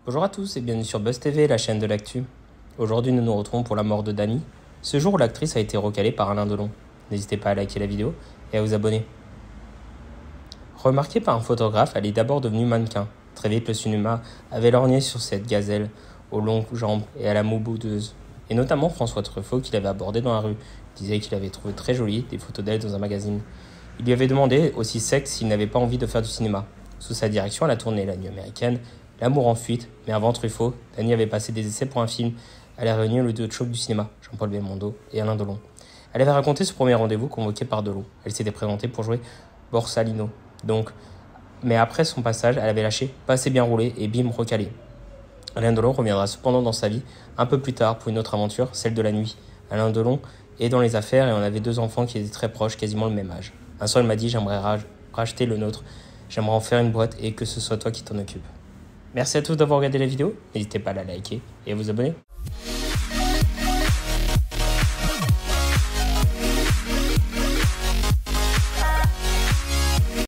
Bonjour à tous et bienvenue sur Buzz TV, la chaîne de l'actu. Aujourd'hui, nous nous retrouvons pour la mort de Dany. Ce jour où l'actrice a été recalée par Alain Delon. N'hésitez pas à liker la vidéo et à vous abonner. Remarquée par un photographe, elle est d'abord devenue mannequin. Très vite, le cinéma avait lorgné sur cette gazelle aux longues jambes et à la moue boudeuse. Et notamment François Truffaut qui l'avait abordée dans la rue. Il disait qu'il avait trouvé très jolie des photos d'elle dans un magazine. Il lui avait demandé, aussi sec, s'il n'avait pas envie de faire du cinéma. Sous sa direction, elle a tourné La Nuit américaine, L'amour en fuite, mais avant Truffaut, Dany avait passé des essais pour un film. Elle a réuni le duo de choc du cinéma, Jean-Paul Belmondo et Alain Delon. Elle avait raconté ce premier rendez-vous convoqué par Delon. Elle s'était présentée pour jouer Borsalino. Mais après son passage, elle avait lâché, pas assez bien roulé et bim, recalé. Alain Delon reviendra cependant dans sa vie un peu plus tard pour une autre aventure, celle de la nuit. Alain Delon est dans les affaires et on avait 2 enfants qui étaient très proches, quasiment le même âge. Un soir, il m'a dit, j'aimerais racheter le nôtre, j'aimerais en faire une boîte et que ce soit toi qui t'en occupe. Merci à tous d'avoir regardé la vidéo, n'hésitez pas à la liker et à vous abonner.